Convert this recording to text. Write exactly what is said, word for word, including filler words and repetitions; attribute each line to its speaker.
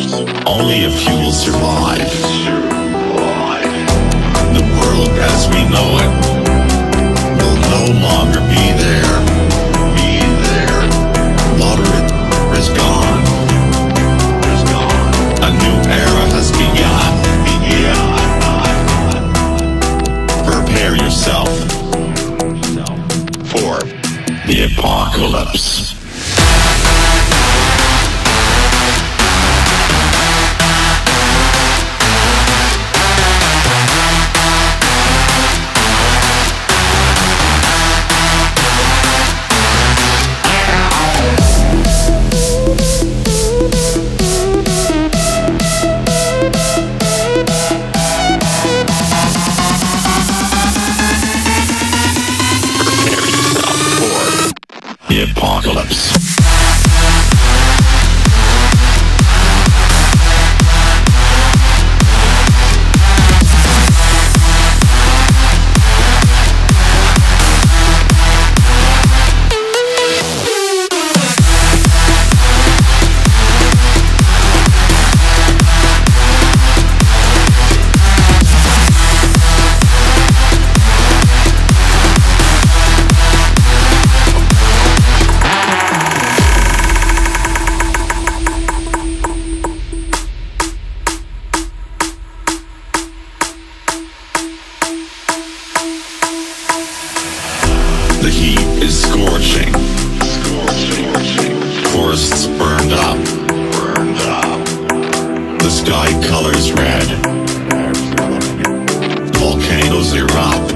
Speaker 1: Only a few will survive. The world as we know it will no longer be there. Be there. Water is gone. Is gone. A new era has begun. Begun. Prepare yourself for the apocalypse. The apocalypse. The heat is scorching. Scorching. Forests burned up. Burned up. The sky colors red. Volcanoes erupt.